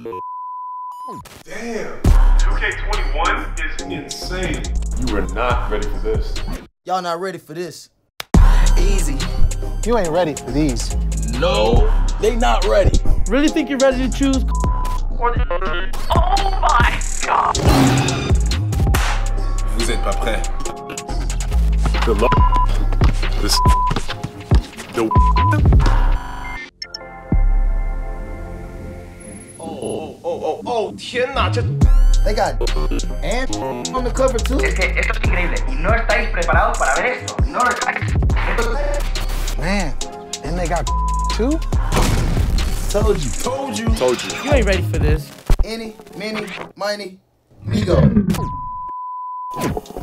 Damn. 2K21 is insane. You are not ready for this. Y'all not ready for this. Easy. You ain't ready for these. No, they not ready. Really think you're ready to choose? Oh my God! Vous êtes pas prêts. Good luck. This. The. Oh, 天哪，这 They got and on the cover too. Es que esto es increíble y no estáis preparados para ver esto. No lo estáis. Man, and they got too? Told you. You ain't ready for this. Any, many, miny, me go.